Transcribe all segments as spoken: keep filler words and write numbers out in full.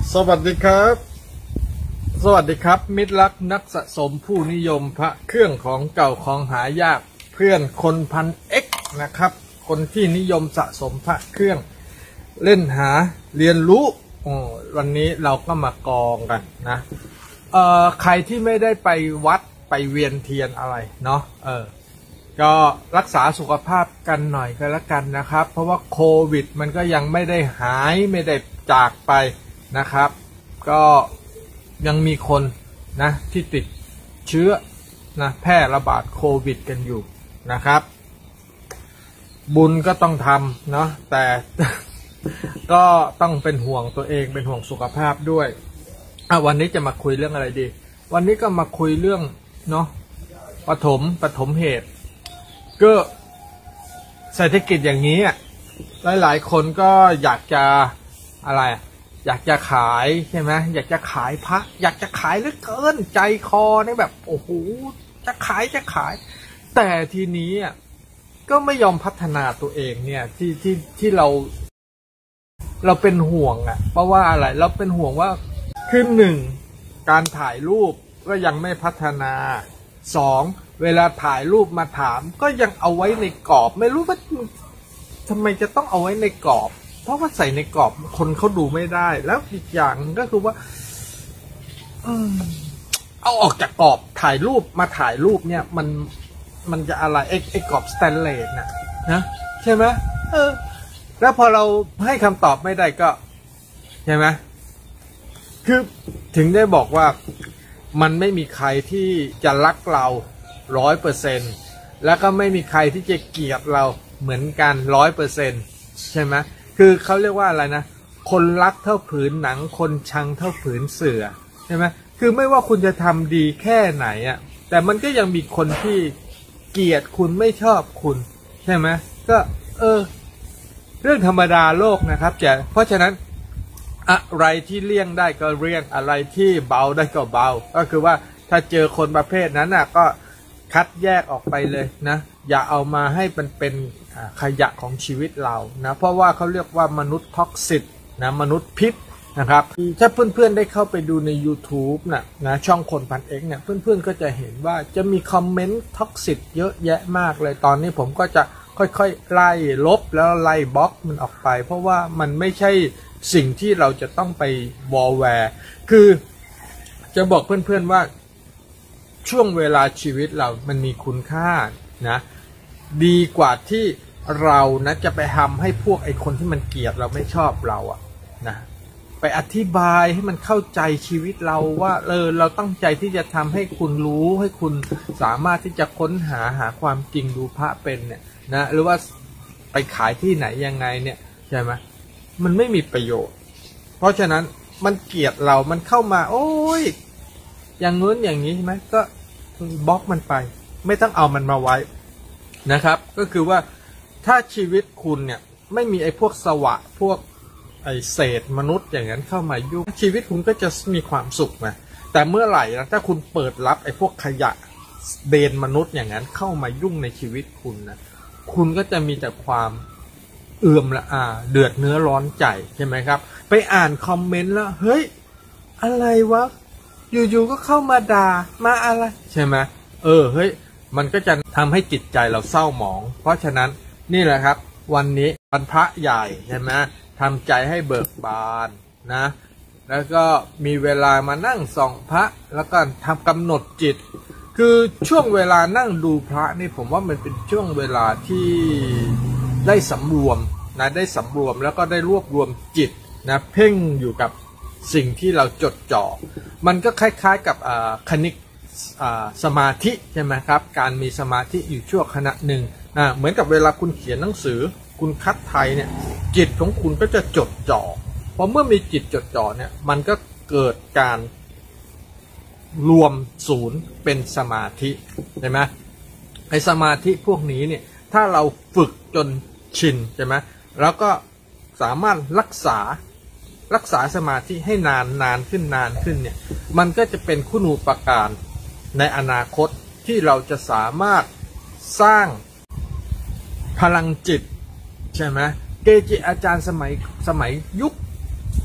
สวัสดีครับสวัสดีครับมิตรรักนักสะสมผู้นิยมพระเครื่องของเก่าของหายากเพื่อนคนพันเอ็กนะครับคนที่นิยมสะสมพระเครื่องเล่นหาเรียนรู้วันนี้เราก็มากองกันนะเอ่อใครที่ไม่ได้ไปวัดไปเวียนเทียนอะไรเนาะเออก็รักษาสุขภาพกันหน่อยก็แล้วกันนะครับเพราะว่าโควิดมันก็ยังไม่ได้หายไม่ได้จากไปนะครับก็ยังมีคนนะที่ติดเชื้อนะแพร่ระบาดโควิดกันอยู่นะครับบุญก็ต้องทำเนาะแต่ก็ต้องเป็นห่วงตัวเองเป็นห่วงสุขภาพด้วยอ่ะวันนี้จะมาคุยเรื่องอะไรดีวันนี้ก็มาคุยเรื่องเนาะปฐมปฐมเหตุก็เศรษฐกิจอย่างนี้อ่ะหลายๆคนก็อยากจะอะไรอยากจะขายใช่ไหมอยากจะขายพระอยากจะขายเหลือเกินใจคอเนี่ยแบบโอ้โหจะขายจะขายแต่ทีนี้อ่ะก็ไม่ยอมพัฒนาตัวเองเนี่ยที่ที่ที่เราเราเป็นห่วงอ่ะเพราะว่าอะไรเราเป็นห่วงว่าคือหนึ่งการถ่ายรูปก็ยังไม่พัฒนาสองเวลาถ่ายรูปมาถามก็ยังเอาไว้ในกรอบไม่รู้ว่าทำไมจะต้องเอาไว้ในกรอบเพราะว่าใส่ในกรอบคนเขาดูไม่ได้แล้วอีกอย่างก็คือว่าอืมเอาออกจากกรอบถ่ายรูปมาถ่ายรูปเนี่ยมันมันจะอะไรไอ้ไอ้กรอบสแตนเลสน่ะนะใช่ไหมเออแล้วพอเราให้คำตอบไม่ได้ก็ใช่ไหมคือถึงได้บอกว่ามันไม่มีใครที่จะรักเราร้อยเปอร์เซ็นต์แล้วก็ไม่มีใครที่จะเกลียดเราเหมือนกันร้อยเปอร์เซ็นต์ใช่ไหมคือเขาเรียกว่าอะไรนะคนรักเท่าผืนหนังคนชังเท่าผืนเสื่อใช่ไหมคือไม่ว่าคุณจะทำดีแค่ไหนอ่ะแต่มันก็ยังมีคนที่เกลียดคุณไม่ชอบคุณใช่ไหมก็เออเรื่องธรรมดาโลกนะครับจะเพราะฉะนั้นอะไรที่เลี่ยงได้ก็เลี่ยงอะไรที่เบาได้ก็เบาก็คือว่าถ้าเจอคนประเภทนั้นน่ะก็คัดแยกออกไปเลยนะอย่าเอามาให้มันเป็นขยะของชีวิตเรานะเพราะว่าเขาเรียกว่ามนุษย์ท็อกซิตนะมนุษย์พิษนะครับถ้าเพื่อนๆได้เข้าไปดูใน YouTube นะนะช่องคนพันเอ็กเนี่ยเพื่อนๆก็จะเห็นว่าจะมีคอมเมนต์ท็อกซิตเยอะแยะมากเลยตอนนี้ผมก็จะค่อยๆไล่ลบแล้วไล่บล็อกมันออกไปเพราะว่ามันไม่ใช่สิ่งที่เราจะต้องไปวอลแวร์คือจะบอกเพื่อนๆว่าช่วงเวลาชีวิตเรามันมีคุณค่านะดีกว่าที่เรานะจะไปทำให้พวกไอ้คนที่มันเกลียดเราไม่ชอบเราอะนะไปอธิบายให้มันเข้าใจชีวิตเราว่าเออเราตั้งใจที่จะทำให้คุณรู้ให้คุณสามารถที่จะค้นหาหาความจริงดูพระเป็นเนี่ยนะหรือว่าไปขายที่ไหนยังไงเนี่ยใช่ไหมมันไม่มีประโยชน์เพราะฉะนั้นมันเกลียดเรามันเข้ามาโอ้ยอย่างนู้นอย่างนี้ใช่ไหมก็บล็อกมันไปไม่ต้องเอามันมาไว้นะครับก็คือว่าถ้าชีวิตคุณเนี่ยไม่มีไอ้พวกสวะพวกไอ้เศษมนุษย์อย่างนั้นเข้ามายุ่งชีวิตคุณก็จะมีความสุขนะแต่เมื่อไหร่นะถ้าคุณเปิดรับไอ้พวกขยะเดนมนุษย์อย่างนั้นเข้ามายุ่งในชีวิตคุณนะคุณก็จะมีแต่ความเอื่อมละอาเดือดเนื้อร้อนใจใช่ไหมครับไปอ่านคอมเมนต์แล้วเฮ้ยอะไรวะอยู่ๆก็เข้ามาด่ามาอะไรใช่ไหมเออเฮ้ยมันก็จะทำให้จิตใจเราเศร้าหมองเพราะฉะนั้นนี่แหละครับวันนี้วันพระใหญ่ใช่ไหมทำใจให้เบิกบานนะแล้วก็มีเวลามานั่งส่องพระแล้วก็ทำกำหนดจิตคือช่วงเวลานั่งดูพระนี่ผมว่ามันเป็นช่วงเวลาที่ได้สำรวมนะได้สำรวมแล้วก็ได้รวบรวมจิตนะเพ่งอยู่กับสิ่งที่เราจดจ่อมันก็คล้ายๆกับคณิกสมาธิใช่ไหมครับการมีสมาธิอยู่ชั่วขณะหนึ่งนะเหมือนกับเวลาคุณเขียนหนังสือคุณคัดไทยเนี่ยจิตของคุณก็จะจดจ่อพอเมื่อมีจิตจดจ่อเนี่ยมันก็เกิดการรวมศูนย์เป็นสมาธิใช่ไหมไอ้สมาธิพวกนี้เนี่ยถ้าเราฝึกจนชินใช่ไหมแล้วก็สามารถรักษารักษาสมาธิให้นานนานขึ้นนานขึ้นเนี่ยมันก็จะเป็นคุณูปการในอนาคตที่เราจะสามารถสร้างพลังจิตใช่ไหมเกจิอาจารย์สมัยสมัยยุค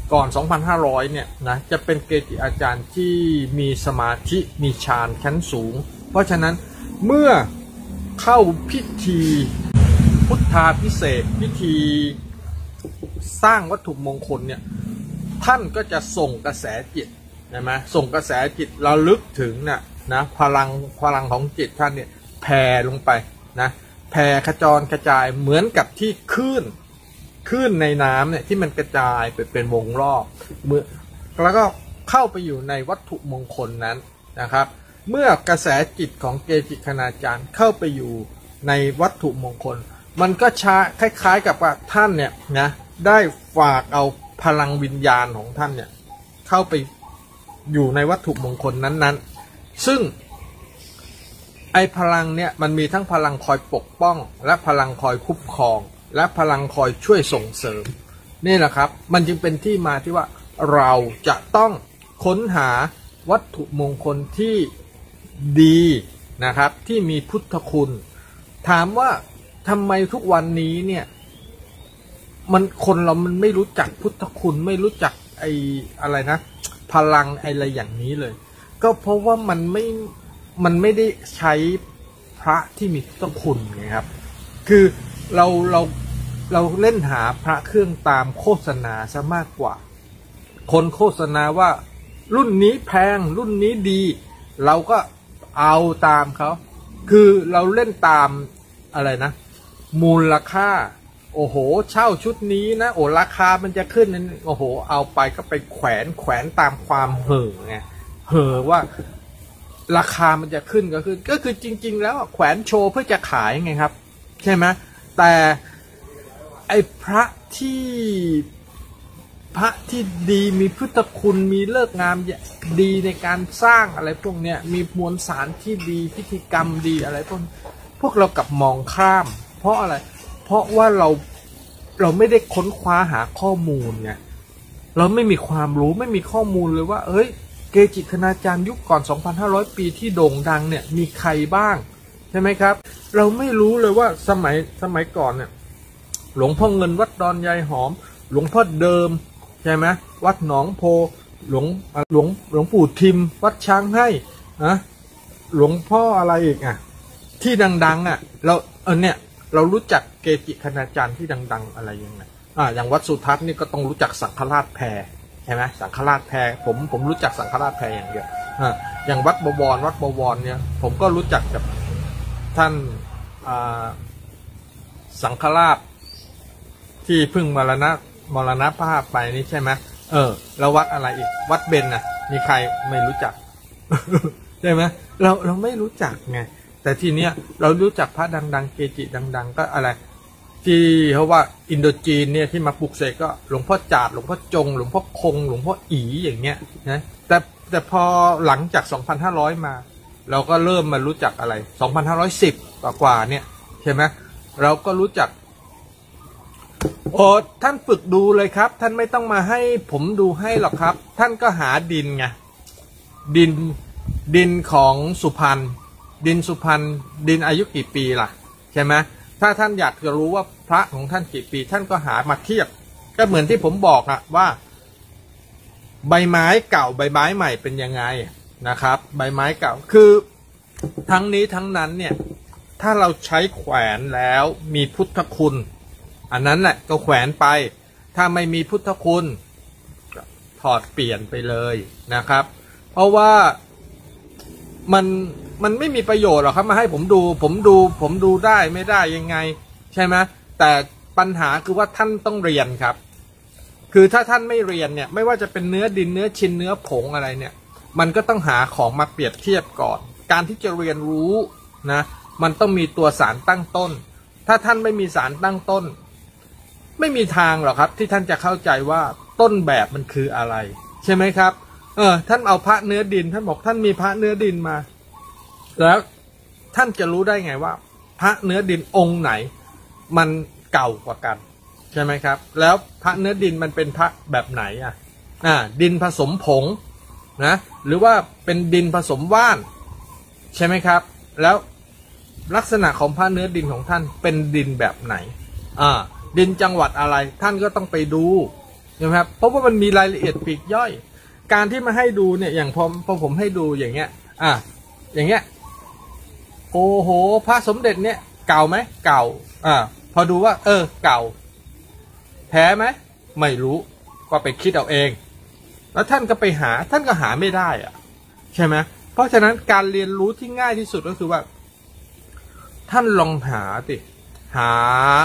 ก่อน สองพันห้าร้อย เนี่ยนะจะเป็นเกจิอาจารย์ที่มีสมาธิมีฌานชั้นสูงเพราะฉะนั้นเมื่อเข้าพิธีพุทธาภิเษกพิธีสร้างวัตถุมงคลเนี่ยท่านก็จะส่งกระแสจิตใช่ไหมส่งกระแสจิตระลึกถึงนะนะพลังพลังของจิตท่านเนี่ยแผ่ลงไปนะแผ่ขจรกระจายเหมือนกับที่คลื่นคลื่นในน้ำเนี่ยที่มันกระจายไปเป็นวงรอบเมื่อแล้วก็เข้าไปอยู่ในวัตถุมงคลนั้นนะครับเมื่อกระแสจิตของเกจิคณาจารย์เข้าไปอยู่ในวัตถุมงคลมันก็ช้าคล้ายๆกับว่าท่านเนี่ยนะได้ฝากเอาพลังวิญญาณของท่านเนี่ยเข้าไปอยู่ในวัตถุมงคลนั้นๆซึ่งไอพลังเนี่ยมันมีทั้งพลังคอยปกป้องและพลังคอยคุ้มครองและพลังคอยช่วยส่งเสริมนี่แหละครับมันจึงเป็นที่มาที่ว่าเราจะต้องค้นหาวัตถุมงคลที่ดีนะครับที่มีพุทธคุณถามว่าทำไมทุกวันนี้เนี่ยมันคนเรามันไม่รู้จักพุทธคุณไม่รู้จักไอ้อะไรนะพลังอะไรอย่างนี้เลยก็เพราะว่ามันไม่มันไม่ได้ใช้พระที่มีพุทธคุณไงครับคือเราเราเราเล่นหาพระเครื่องตามโฆษณาซะมากกว่าคนโฆษณาว่ารุ่นนี้แพงรุ่นนี้ดีเราก็เอาตามเขาคือเราเล่นตามอะไรนะมูลค่าโอ้โหเช่าชุดนี้นะโอ้ราคามันจะขึ้นนั่นโอ้โหเอาไปก็ไปแขวนแขวนตามความเห่อไงเห่อว่าราคามันจะขึ้นก็คือก็คือจริงๆแล้วแขวนโชว์เพื่อจะขายไงครับใช่ไหมแต่ไอ้พระที่พระที่ดีมีพุทธคุณมีเลิกงามดีในการสร้างอะไรพวกเนี้ยมีมวลสารที่ดีพิธีกรรมดีอะไรพวกพวกเรากลับมองข้ามเพราะอะไรเพราะว่าเราเราไม่ได้ค้นคว้าหาข้อมูลไงเราไม่มีความรู้ไม่มีข้อมูลเลยว่าเอ้ยเกจิคณาจารย์ยุคก่อน สองพันห้าร้อย ปีที่โด่งดังเนี่ยมีใครบ้างใช่ไหมครับเราไม่รู้เลยว่าสมัยสมัยก่อนเนี่ยหลวงพ่อเงินวัดดอนยายหอมหลวงพ่อเดิมใช่ไหมวัดหนองโพหลวงหลวงหลวงปู่ทิมวัดช้างให้นะหลวงพ่ออะไรอีกอ่ะที่ดังๆอ่ะเราเออเนี่ยเรารู้จักเกจิคณาจารย์ที่ดังๆอะไรยังไงอ่าอย่างวัดสุทัศน์นี่ก็ต้องรู้จักสังฆราชแพรใช่ไหมสังฆราชแพรผมผมรู้จักสังฆราชแพรอย่างเดียวอ่าอย่างวัดบวรวัดบวรเนี่ยผมก็รู้จักกับท่านอ่าสังฆราชที่เพิ่งมรณะมรณภาพไปนี่ใช่ไหมเออแล้ววัดอะไรอีกวัดเบญน่ะมีใครไม่รู้จัก ใช่ไหมเราเราไม่รู้จักไงแต่ทีเนี้ยเรารู้จักพระดังๆเกจิดังๆก็อะไรที่เขาว่าอินโดจีนเนี่ยที่มาปลุกเสกก็หลวงพ่อจาดหลวงพ่อจงหลวงพ่อคงหลวงพ่ออีอย่างเงี้ยนะแต่แต่พอหลังจาก สองพันห้าร้อย มาเราก็เริ่มมารู้จักอะไร สองพันห้าร้อยสิบ กว่ากว่าเนี่ยใช่ไหมเราก็รู้จักโอ้ท่านฝึกดูเลยครับท่านไม่ต้องมาให้ผมดูให้หรอกครับท่านก็หาดินไงดินดินของสุพรรณดินสุพรรณดินอายุกี่ปีล่ะใช่ไหมถ้าท่านอยากจะรู้ว่าพระของท่านกี่ปีท่านก็หามาเทียบก็เหมือนที่ผมบอกอะว่าใบไม้เก่าใบไม้ใหม่เป็นยังไงนะครับใบไม้เก่าคือทั้งนี้ทั้งนั้นเนี่ยถ้าเราใช้แขวนแล้วมีพุทธคุณอันนั้นแหละก็แขวนไปถ้าไม่มีพุทธคุณถอดเปลี่ยนไปเลยนะครับเพราะว่ามันมันไม่มีประโยชน์หรอกครับมาให้ผมดูผมดูผมดูได้ไม่ได้ยังไงใช่ไหมแต่ปัญหาคือว่าท่านต้องเรียนครับคือถ้าท่านไม่เรียนเนี่ยไม่ว่าจะเป็นเนื้อดินเนื้อชิ้นเนื้อผงอะไรเนี่ยมันก็ต้องหาของมาเปรียบเทียบก่อนการที่จะเรียนรู้นะมันต้องมีตัวสารตั้งต้นถ้าท่านไม่มีสารตั้งต้นไม่มีทางหรอกครับที่ท่านจะเข้าใจว่าต้นแบบมันคืออะไรใช่ไหมครับเออท่านเอาพระเนื้อดินท่านบอกท่านมีพระเนื้อดินมาแล้วท่านจะรู้ได้ไงว่าพระเนื้อดินองค์ไหนมันเก่ากว่ากันใช่ไหมครับแล้วพระเนื้อดินมันเป็นพระแบบไหนอ่ะอ่าดินผสมผงนะหรือว่าเป็นดินผสมว่านใช่ไหมครับแล้วลักษณะของพระเนื้อดินของท่านเป็นดินแบบไหนอ่าดินจังหวัดอะไรท่านก็ต้องไปดูใช่ไหมครับเพราะว่ามันมีรายละเอียดปลีกย่อยการที่มาให้ดูเนี่ยอย่างพอพอผมให้ดูอย่างเงี้ยอ่ะอย่างเงี้ยโอ้โหพระสมเด็จเนี่ยเก่าไหมเก่าอ่าพอดูว่าเออเก่าแท้ไหมไม่รู้ก็ไปคิดเอาเองแล้วท่านก็ไปหาท่านก็หาไม่ได้อะใช่ไหมเพราะฉะนั้นการเรียนรู้ที่ง่ายที่สุดก็คือว่าท่านลองหาสิหา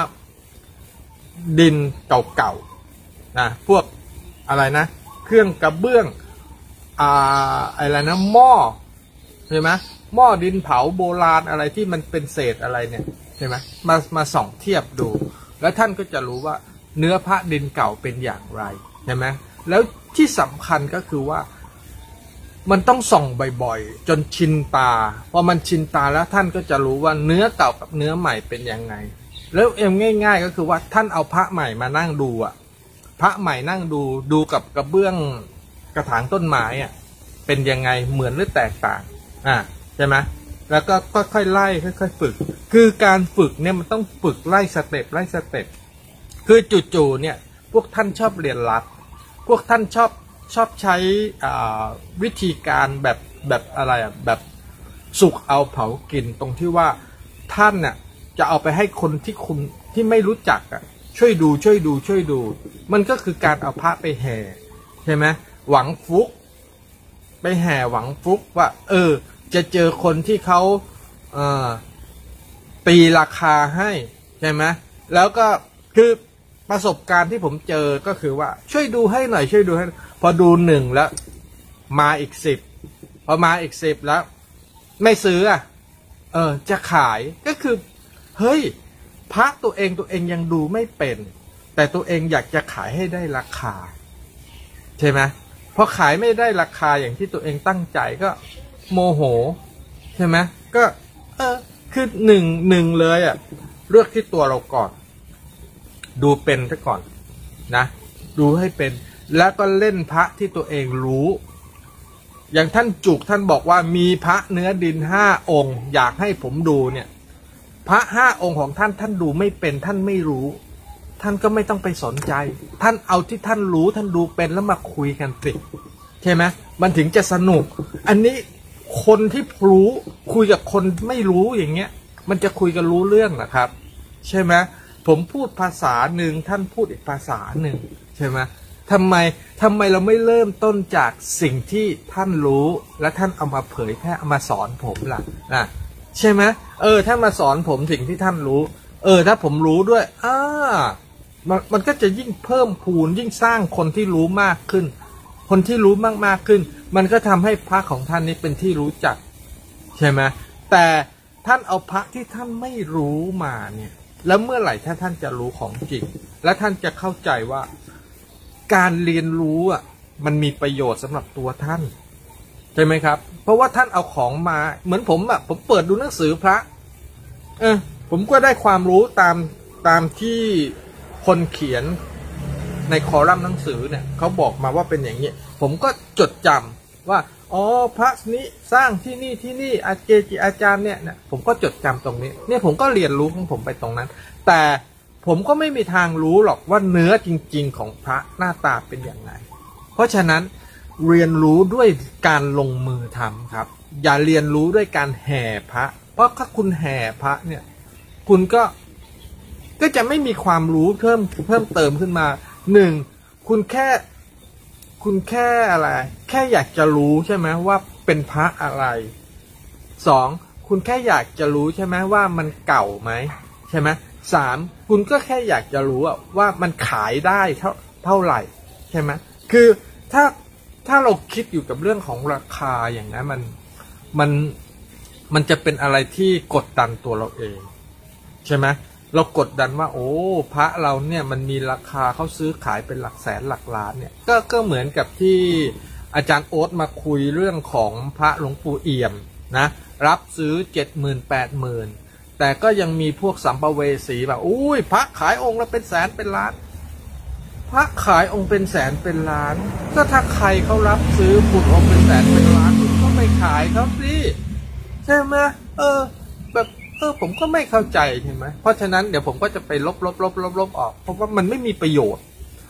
ดินเก่าๆนะพวกอะไรนะเครื่องกระเบื้องอ่าอะไรนะหม้อใช่ไหมหม้อดินเผาโบราณอะไรที่มันเป็นเศษอะไรเนี่ยใช่ไหมมามาส่องเทียบดูแล้วท่านก็จะรู้ว่าเนื้อพระดินเก่าเป็นอย่างไรใช่ไหมแล้วที่สำคัญก็คือว่ามันต้องส่องบ่อยๆจนชินตาพอมันชินตาแล้วท่านก็จะรู้ว่าเนื้อเก่ากับเนื้อใหม่เป็นยังไงแล้วเอ็มง่ายๆก็คือว่าท่านเอาพระใหม่มานั่งดูอ่ะพระใหม่นั่งดูดูกับกระเบื้องกระถางต้นไม้อ่ะเป็นยังไงเหมือนหรือแตกต่างอ่าใช่ไหมแล้วก็ค่อยๆไล่ค่อยๆฝึกคือการฝึกเนี่ยมันต้องฝึกไล่สเต็ปไล่สเต็ปคือจู่ๆเนี่ยพวกท่านชอบเรียนรัดพวกท่านชอบชอบใช้วิธีการแบบแบบอะไรอ่ะแบบสุกเอาเผากินตรงที่ว่าท่านน่ะจะเอาไปให้คนที่คุณที่ไม่รู้จักอ่ะช่วยดูช่วยดูช่วยดูมันก็คือการเอาพระไปแห่ใช่ไหมหวังฟุกไปแห่หวังฟุกว่าเออจะเจอคนที่เขาเอ่อตีราคาให้ใช่ไหมแล้วก็คือประสบการณ์ที่ผมเจอก็คือว่าช่วยดูให้หน่อยช่วยดูให้พอดูหนึ่งแล้วมาอีกสิบพอมาอีกสิบแล้วไม่ซื้ออ่ะเออจะขายก็คือเฮ้ยพระตัวเองตัวเองยังดูไม่เป็นแต่ตัวเองอยากจะขายให้ได้ราคาใช่ไหมพอขายไม่ได้ราคาอย่างที่ตัวเองตั้งใจก็โมโหใช่ไหมก็เออคือหนึ่งหนึ่งเลยอ่ะเลือกที่ตัวเราก่อนดูเป็นซะก่อนนะดูให้เป็นแล้วก็เล่นพระที่ตัวเองรู้อย่างท่านจุกท่านบอกว่ามีพระเนื้อดินห้าองค์อยากให้ผมดูเนี่ยพระห้าองค์ของท่านท่านดูไม่เป็นท่านไม่รู้ท่านก็ไม่ต้องไปสนใจท่านเอาที่ท่านรู้ท่านดูเป็นแล้วมาคุยกันสิใช่ไหมมันถึงจะสนุกอันนี้คนที่รู้คุยกับคนไม่รู้อย่างเงี้ยมันจะคุยกันรู้เรื่องนะครับใช่ไหมผมพูดภาษาหนึ่งท่านพูดอีกภาษาหนึ่งใช่ไหมทำไมทำไมเราไม่เริ่มต้นจากสิ่งที่ท่านรู้และท่านเอามาเผยแพร่เอามาสอนผมล่ะนะใช่ไหมเออถ้ามาสอนผมสิ่งที่ท่านรู้เออถ้าผมรู้ด้วยอ่ามันมันก็จะยิ่งเพิ่มพูนยิ่งสร้างคนที่รู้มากขึ้นคนที่รู้มากมากขึ้นมันก็ทำให้พระของท่านนี้เป็นที่รู้จักใช่ไหมแต่ท่านเอาพระที่ท่านไม่รู้มาเนี่ยแล้วเมื่อไหร่ถ้าท่านจะรู้ของจริงและท่านจะเข้าใจว่าการเรียนรู้อ่ะมันมีประโยชน์สำหรับตัวท่านใช่ไหมครับเพราะว่าท่านเอาของมาเหมือนผมอ่ะผมเปิดดูหนังสือพระเออผมก็ได้ความรู้ตามตามที่คนเขียนในคอลัมน์หนังสือเนี่ยเขาบอกมาว่าเป็นอย่างนี้ผมก็จดจำว่าอ๋อพระนี้สร้างที่นี่ที่นี่อาเกจิอาจารย์เนี่ยเนี่ยผมก็จดจำตรงนี้เนี่ยผมก็เรียนรู้ของผมไปตรงนั้นแต่ผมก็ไม่มีทางรู้หรอกว่าเนื้อจริงๆของพระหน้าตาเป็นอย่างไรเพราะฉะนั้นเรียนรู้ด้วยการลงมือทำครับอย่าเรียนรู้ด้วยการแห่พระเพราะถ้าคุณแห่พระเนี่ยคุณก็ก็จะไม่มีความรู้เพิ่มเพิ่มเติมขึ้นมาหนึ่งคุณแค่คุณแค่อะไรแค่อยากจะรู้ใช่ไหมว่าเป็นพระอะไรสองคุณแค่อยากจะรู้ใช่ไหมว่ามันเก่าไหมใช่ไหมสามคุณก็แค่อยากจะรู้ว่ามันขายได้เท่าเท่าไหร่ใช่ไหมคือถ้าถ้าเราคิดอยู่กับเรื่องของราคาอย่างนั้นมันมันมันจะเป็นอะไรที่กดดันตัวเราเองใช่ไหมเรากดดันว่าโอ้พระเราเนี่ยมันมีราคาเขาซื้อขายเป็นหลักแสนหลักล้านเนี่ยก็ก็เหมือนกับที่อาจารย์โอ๊ตมาคุยเรื่องของพระหลวงปู่เอี่ยมนะรับซื้อเจ็ดหมื่นแปดหมื่นแต่ก็ยังมีพวกสัมภเวสีแบบอุ้ยพระขายองค์ละเป็นแสนเป็นล้านพระขายองค์เป็นแสนเป็นล้านก็ถ้าใครเขารับซื้อคุณองค์เป็นแสนเป็นล้านคุณก็ไปขายเขาสิใช่ไหมเออแบบเออผมก็ไม่เข้าใจใช่ไหมเพราะฉะนั้นเดี๋ยวผมก็จะไปลบลบลบลบลบออกเพราะว่ามันไม่มีประโยชน์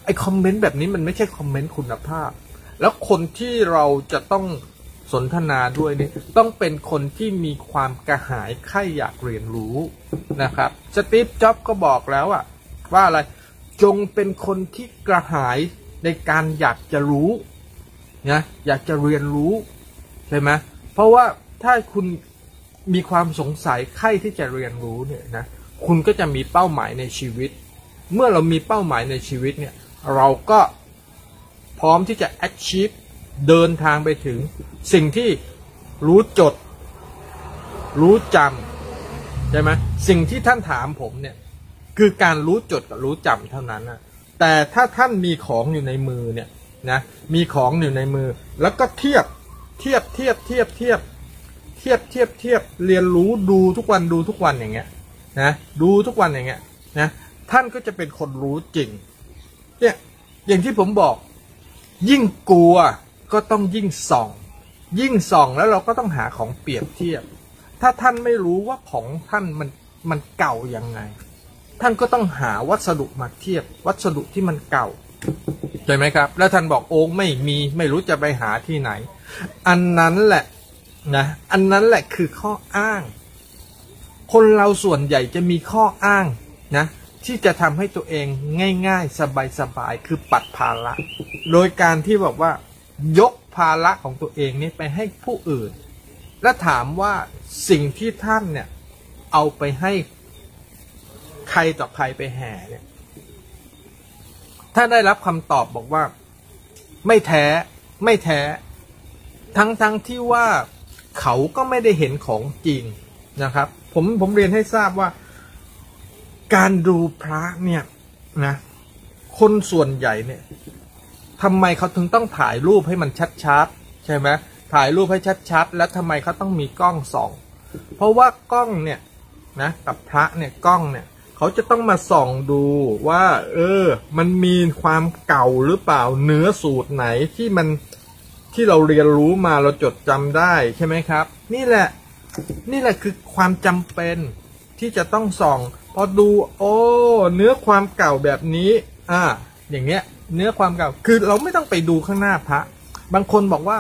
ไอ้คอมเมนต์แบบนี้มันไม่ใช่คอมเมนต์คุณภาพแล้วคนที่เราจะต้องสนทนาด้วยนี่ต้องเป็นคนที่มีความกระหายใคร่อยากเรียนรู้นะครับสตีฟจ็อบส์ก็บอกแล้วอะว่าอะไรจงเป็นคนที่กระหายในการอยากจะรู้นะอยากจะเรียนรู้ใช่ไหมเพราะว่าถ้าคุณมีความสงสัยใคร่ที่จะเรียนรู้เนี่ยนะคุณก็จะมีเป้าหมายในชีวิตเมื่อเรามีเป้าหมายในชีวิตเนี่ยเราก็พร้อมที่จะ achieve เดินทางไปถึงสิ่งที่รู้จดรู้จำใช่ไหมสิ่งที่ท่านถามผมเนี่ยคือการรู้จดกับรู้จำเท่านั้นนะแต่ถ้าท่านมีของอยู่ในมือเนี่ยนะมีของอยู่ในมือแล้วก็เทียบเทียบเทียบเทียบเทียบเทียบเทียบเทียบเรียนรู้ดูทุกวันดูทุกวันอย่างเงี้ยนะดูทุกวันอย่างเงี้ยนะท่านก็จะเป็นคนรู้จริงเนี่ยอย่างที่ผมบอกยิ่งกลัวก็ต้องยิ่งส่องยิ่งส่องแล้วเราก็ต้องหาของเปรียบเทียบถ้าท่านไม่รู้ว่าของท่านมันมันเก่ายังไงท่านก็ต้องหาวัสดุมาเทียบวัสดุที่มันเก่าใช่ไหมครับแล้วท่านบอกโอ้ไม่มีไม่รู้จะไปหาที่ไหนอันนั้นแหละนะอันนั้นแหละคือข้ออ้างคนเราส่วนใหญ่จะมีข้ออ้างนะที่จะทำให้ตัวเองง่ายๆสบายๆคือปัดภาระโดยการที่บอกว่ายกภาระของตัวเองนี้ไปให้ผู้อื่นและถามว่าสิ่งที่ท่านเนี่ยเอาไปให้ใครต่อใครไปแห่เนี่ยถ้าได้รับคำตอบบอกว่าไม่แท้ไม่แท้ทั้งทั้งที่ว่าเขาก็ไม่ได้เห็นของจริงนะครับผมผมเรียนให้ทราบว่าการดูพระเนี่ยนะคนส่วนใหญ่เนี่ยทำไมเขาถึงต้องถ่ายรูปให้มันชัดๆใช่ไหมถ่ายรูปให้ชัดๆแล้วทำไมเขาต้องมีกล้องส่องเพราะว่ากล้องเนี่ยนะกับพระเนี่ยกล้องเนี่ยเขาจะต้องมาส่องดูว่าเออมันมีความเก่าหรือเปล่าเนื้อสูตรไหนที่มันที่เราเรียนรู้มาเราจดจำได้ใช่ไหมครับนี่แหละนี่แหละคือความจำเป็นที่จะต้องส่องพอดูโอ้เนื้อความเก่าแบบนี้อ่าอย่างเงี้ยเนื้อความเก่าคือเราไม่ต้องไปดูข้างหน้าพระบางคนบอกว่า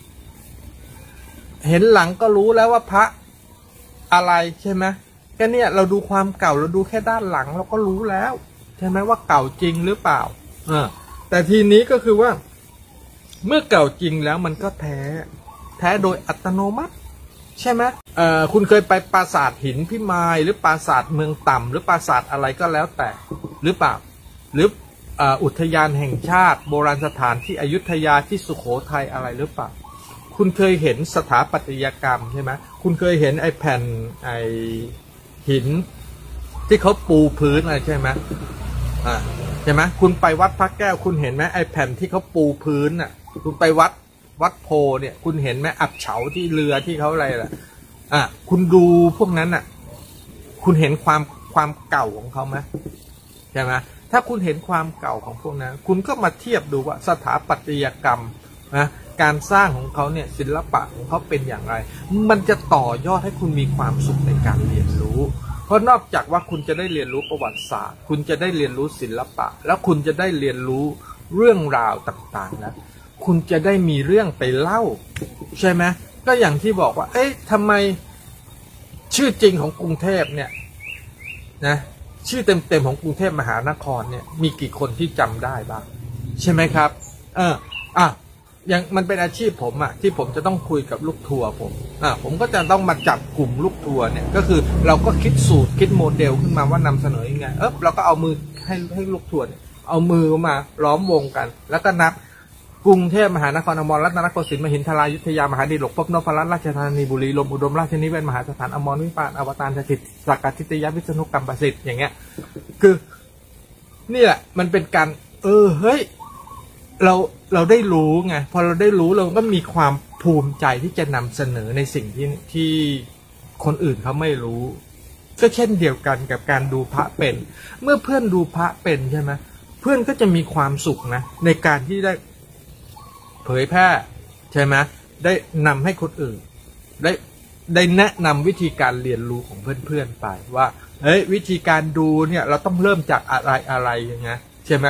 เห็นหลังก็รู้แล้วว่าพระอะไรใช่ไหมก็เนี่ยเราดูความเก่าเราดูแค่ด้านหลังเราก็รู้แล้วใช่ไหมว่าเก่าจริงหรือเปล่าเออแต่ทีนี้ก็คือว่าเมื่อเก่าจริงแล้วมันก็แท้แท้โดยอัตโนมัติใช่ไหมเอ่อคุณเคยไปปราสาทหินพิมายหรือปราสาทเมืองต่ำหรือปราสาทอะไรก็แล้วแต่หรือเปล่าหรืออุทยานแห่งชาติโบราณสถานที่อยุธยาที่สุโขทัยอะไรหรือเปล่าคุณเคยเห็นสถาปัตยกรรมใช่ไหมคุณเคยเห็นไอ้แผ่นไอ้หินที่เขาปูพื้นอะไรใช่ไหมอ่าใช่ไหมคุณไปวัดพระแก้วคุณเห็นไหมไอ้แผ่นที่เขาปูพื้นน่ะคุณไปวัดวัดโพเนี่ยคุณเห็นไหมอับเฉาที่เรือที่เขาอะไรล่ะอ่ะคุณดูพวกนั้นน่ะคุณเห็นความความเก่าของเขาไหมใช่ไหมถ้าคุณเห็นความเก่าของพวกนั้นคุณก็มาเทียบดูว่าสถาปัตยกรรมนะการสร้างของเขาเนี่ยศิลปะของเขาเป็นอย่างไรมันจะต่อยอดให้คุณมีความสุขในการเรียนรู้เพราะนอกจากว่าคุณจะได้เรียนรู้ประวัติศาสตร์คุณจะได้เรียนรู้ศิลปะแล้วคุณจะได้เรียนรู้เรื่องราวต่างๆนะคุณจะได้มีเรื่องไปเล่าใช่ไหมก็อย่างที่บอกว่าเอ๊ะทำไมชื่อจริงของกรุงเทพเนี่ยนะชื่อเต็มๆของกรุงเทพมหานครเนี่ยมีกี่คนที่จำได้บ้างใช่ไหมครับเอออ่ะอย่างมันเป็นอาชีพผมอะที่ผมจะต้องคุยกับลูกทัวร์ผมอ่ะผมก็จะต้องมาจับกลุ่มลูกทัวร์เนี่ยก็คือเราก็คิดสูตรคิดโมเดลขึ้นมาว่านำเสนอยังไงเออเราก็เอามือให้ให้ลูกทัวร์เนี่ยเอามือมาล้อมวงกันแล้วก็นับกรุงเทพมหานครอมรรัตนโกสินทร์มหินทรายุทธยามหาดิลกพบนพรัตน์ราชธานีบุรีลมอุดมราชนิเวศน์มหาสถานอมรวิปานอวตารสถิตสักกทิตยวิษณุกรรมประสิทธิ์อย่างเงี้ยคือนี่แหละมันเป็นการเออเฮ้ยเราเราได้รู้ไงพอเราได้รู้เราก็มีความภูมิใจที่จะนำเสนอในสิ่งที่ที่คนอื่นเขาไม่รู้ก็เช่นเดียวกันกับการดูพระเป็นเมื่อเพื่อนดูพระเป็นใช่ไหมเพื่อนก็จะมีความสุขนะในการที่ได้เผยแพร่ใช่ไหมได้นำให้คนอื่นได้ได้แนะนำวิธีการเรียนรู้ของเพื่อนๆไปว่าเฮ้ยวิธีการดูเนี่ยเราต้องเริ่มจากอะไรอะไรอย่างเงี้ยใช่ไหม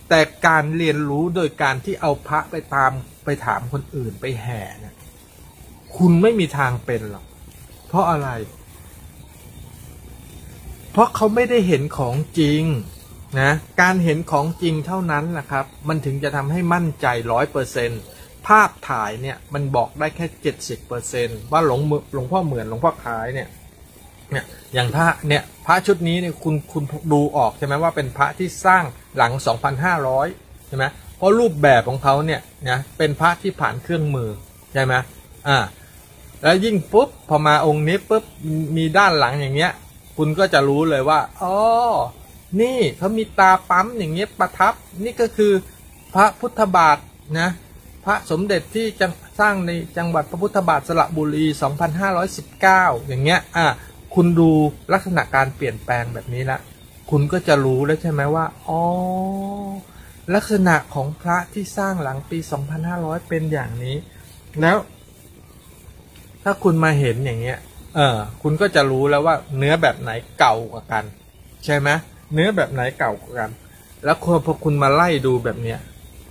แต่การเรียนรู้โดยการที่เอาพระไปตามไปถามคนอื่นไปแห่เนี่ยคุณไม่มีทางเป็นหรอกเพราะอะไรเพราะเขาไม่ได้เห็นของจริงนะการเห็นของจริงเท่านั้นแหละครับมันถึงจะทำให้มั่นใจร้อยเปอร์เซ็นต์ภาพถ่ายเนี่ยมันบอกได้แค่เจ็ดสิบเปอร์เซ็นต์ว่าหลวงหลวงพ่อเหมือนหลวงพ่อคล้ายเนี่ยเนี่ยอย่างถ้าเนี่ยพระชุดนี้เนี่ยคุณคุณดูออกใช่ไหมว่าเป็นพระที่สร้างหลัง สองพันห้าร้อย ใช่ไหมเพราะรูปแบบของเขาเนี่ยนะเป็นพระที่ผ่านเครื่องมือใช่ไหมอ่าแล้วยิ่งปุ๊บพอมาองค์นี้ปุ๊บมีด้านหลังอย่างเงี้ยคุณก็จะรู้เลยว่าอ๋อนี่เขามีตาปั๊มอย่างเงี้ยประทับนี่ก็คือพระพุทธบาทนะพระสมเด็จที่จะสร้างในจังหวัดพระพุทธบาทสระบุรีสองพันห้าร้อยสิบเก้าอย่างเงี้ยอ่ะคุณดูลักษณะการเปลี่ยนแปลงแบบนี้ละคุณก็จะรู้แล้วใช่ไหมว่าอ๋อลักษณะของพระที่สร้างหลังปีสองพันห้าร้อยเป็นอย่างนี้แล้วถ้าคุณมาเห็นอย่างเงี้ยเออคุณก็จะรู้แล้วว่าเนื้อแบบไหนเก่ากว่ากันใช่ไหมเนื้อแบบไหนเก่ากว่ากันแล้วพอคุณมาไล่ดูแบบเนี้ย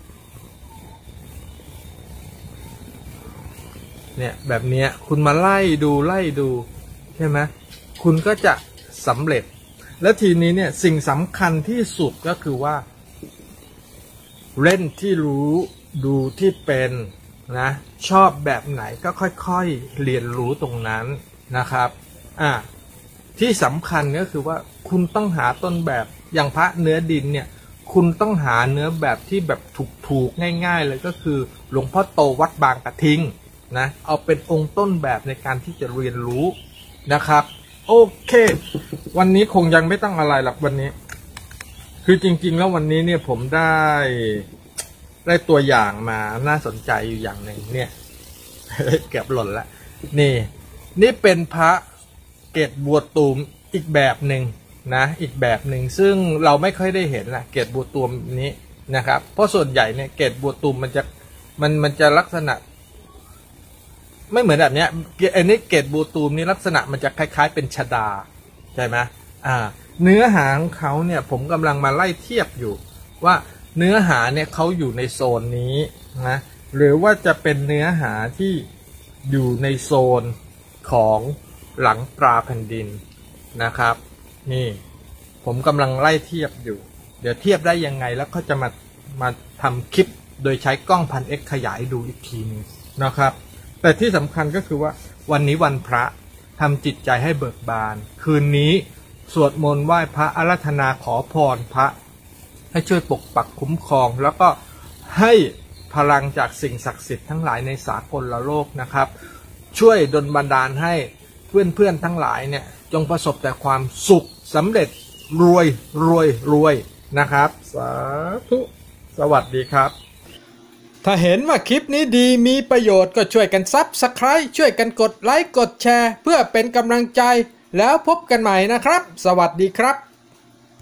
เนี่ยแบบเนี้ยคุณมาไล่ดูไล่ดูใช่ไหมคุณก็จะสำเร็จและทีนี้เนี่ยสิ่งสำคัญที่สุดก็คือว่าเล่นที่รู้ดูที่เป็นนะชอบแบบไหนก็ค่อยๆเรียนรู้ตรงนั้นนะครับอ่ะที่สำคัญก็คือว่าคุณต้องหาต้นแบบอย่างพระเนื้อดินเนี่ยคุณต้องหาเนื้อแบบที่แบบถูกๆง่ายๆเลยก็คือหลวงพ่อโตวัดบางกระทิงนะเอาเป็นองค์ต้นแบบในการที่จะเรียนรู้นะครับโอเควันนี้คงยังไม่ต้องอะไรหรอกวันนี้คือจริงๆแล้ววันนี้เนี่ยผมได้ได้ตัวอย่างมาน่าสนใจอยู่อย่างหนึ่งเนี่ยเกือบหล่นละนี่นี่เป็นพระเกศบัวตูมอีกแบบหนึ่งนะอีกแบบหนึ่งซึ่งเราไม่ค่อยได้เห็นละเกศบัวตูมนี้นะครับเพราะส่วนใหญ่เนี่ยเกศบัวตูมมันจะมันมันจะลักษณะไม่เหมือนแบบเนี้ยอันนี้เกศบัวตูมนี่ลักษณะมันจะคล้ายๆเป็นชดาใช่ไหมอ่าเนื้อหาของเขาเนี่ยผมกำลังมาไล่เทียบอยู่ว่าเนื้อหาเนี่ยเขาอยู่ในโซนนี้นะหรือว่าจะเป็นเนื้อหาที่อยู่ในโซนของหลังตราแผ่นดินนะครับนี่ผมกำลังไล่เทียบอยู่เดี๋ยวเทียบได้ยังไงแล้วก็จะมามาทำคลิปโดยใช้กล้องพันเอ็กขยายดูอีกทีนึงนะครับแต่ที่สำคัญก็คือว่าวันนี้วันพระทำจิตใจให้เบิกบานคืนนี้สวดมนต์ไหว้พระอาราธนาขอพรพระให้ช่วยปกปักคุ้มครองแล้วก็ให้พลังจากสิ่งศักดิ์สิทธิ์ทั้งหลายในสากลโลกนะครับช่วยดลบันดาลให้เพื่อนๆทั้งหลายเนี่ยจงประสบแต่ความสุขสำเร็จรวยรวยรวยนะครับสาธุสวัสดีครับถ้าเห็นว่าคลิปนี้ดีมีประโยชน์ก็ช่วยกันซับสไครบ์ช่วยกันกดไลค์กดแชร์เพื่อเป็นกำลังใจแล้วพบกันใหม่นะครับสวัสดีครับ